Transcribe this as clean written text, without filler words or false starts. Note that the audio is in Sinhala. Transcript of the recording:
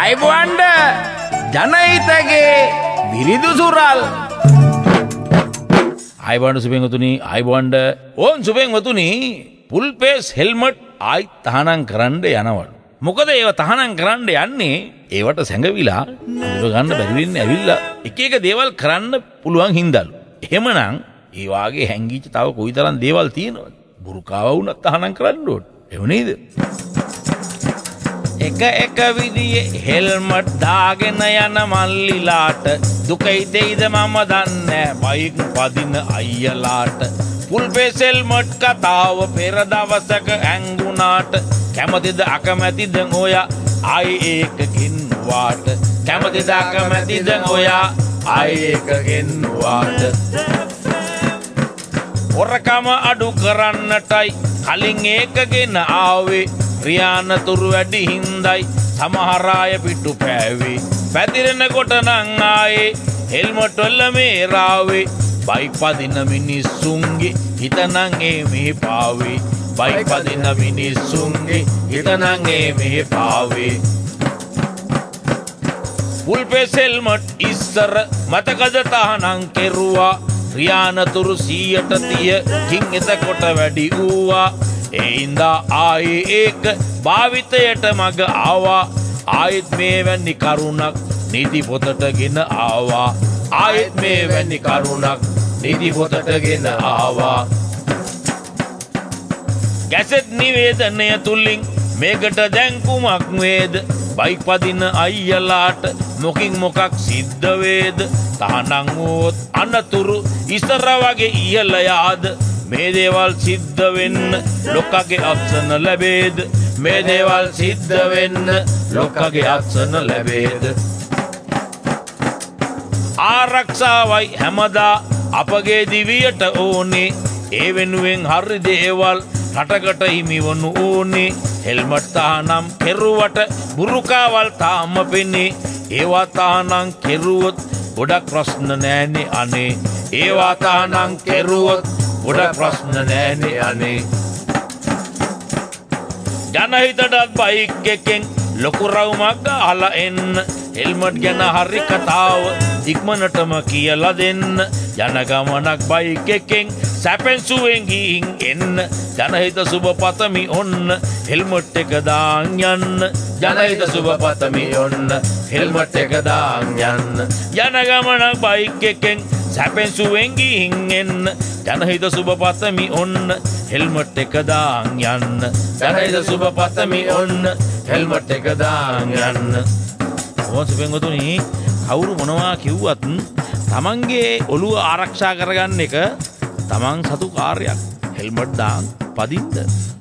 අයිබුවන්ඩ ජනහිතගේ විරිදු සුරල් අයිබන්ඩ සුපෙන්වතුනි අයිබන්ඩ ඕන් සුපෙන්වතුනි පුල්පේස් හෙල්මට් ආයි තහනම් කරන්න යනවලු. මොකද ඒව තහනම් කරන්න යන්නේ ඒවට සැඟවිලා අඳුර ගන්න බැරි වෙන්නේ ඇවිල්ලා එක එක දේවල් කරන්න පුළුවන් හින්දාලු. එහෙමනම් ඒ වාගේ හැංගිච්ච තව කොයිතරම් දේවල් තියෙනවද? බුරුකාව වුණත් තහනම් කරන්න ඕන. එහෙම නේද? එක විදියේ හෙල්මට් දාගෙන යන මල්ලිලාට දුකයි දෙයිද මම දන්නේ බයික් පදින අයියලාට පුල්පේස් හෙල්මට් කතාව පෙර දවසක ඇංගුණාට කැමතිද අකමැතිද ඔයා ආයි ඒක ගෙන්වාට කැමතිද අකමැතිද ඔයා ආයි ඒක ගෙන්වාට හොරකම අඩු කරන්නටයි කලින් ඒක ගෙන ආවේ රියානතුරු වැඩි හින්දයි සමහර අය පිටු පෑවේ පැතිරෙන කොට නං ආයේ හෙල්මට් වල මේ රාවේ බයික් පදින මිනිස්සුන්ගේ හිතනං ඒ මෙහි පාවේ බයික් පදින මිනිස්සුන්ගේ හිතනං ඒ මෙහි පාවේ පුල්පේස් හෙල්මට් ඉස්සර මතකද තහනම් කෙරුවා රියානතුරු 130 කින් එතකොට වැඩි වූවා ඒින්දා ආයේ ඒක භාවිතයට මග ආවා ආයෙත් මේ වැනි කරුණක් නීති පොතට ගෙන ආවා ආයෙත් මේ වැනි කරුණක් නීති පොතට ගෙන ආවා ගැසට් නිවේදනය තුලින් මේකට දැන් කුමක් වේද බයික් පදින අයියලාට මොකින් මොකක් සිද්ධ වේද තහනම් වුවොත් අනතුරු ඉස්සර වගේ ඉහළ යාද මේ දේවල් සිද්ධ වෙන්න ලොක්කගේ අත්සන ලැබේද මේ දේවල් සිද්ධ වෙන්න ලොක්කගේ අත්සන ලැබේද ආරක්ෂාවයි හැමදා අපගේ දිවියට ඕනේ ඒ වෙනුවෙන් හරි දේවල් රටකට හිමිවනු ඕනේ හෙල්මට් තහනම් කෙරුවට බුරුකාවල් තාම පෙනේ ඒවා තහනම් කෙරුවොත් ගොඩක් ප්‍රශ්න නෑනේ අනේ ඒවා තහනම් කෙරුවොත් ගොඩක් ප්‍රශ්න නෑනේ අනේ ජනහිතටත් බයික් එකෙන් ලොකු රවුමක් ගහලා එන්න හෙල්මට් ගැන හරි කතාව ඉක්මනටම කියලා දෙන්න යන ගමනක් බයික් එකෙන් සැපෙන් සුවෙන් ගිහින් එන්න ජනහිත සුබ පතමි ඔන්න හෙල්මට් එක දාන් යන්න ජනහිත සුබ පතමි ඔන්න හෙල්මට් එක දාන් යන්න යන ගමනක් බයික් එකෙන් සැපෙන් සුවෙන් ගිහින් එන්න ජනහිත සුබ පතමි ඔන්න හෙල්මට් එක දාන් යන්න ජනහිත සුබ පතමි ඔන්න හෙල්මට් එක දාන් යන්න ඕන් සුපෙන්වතුනි කවුරු මොනවා කිව්වත් තමන්ගේ ඔළුව ආරක්ෂා කරගන්න එක තමන් සතු කාර්යයක් හෙල්මට් දාන් පදින්න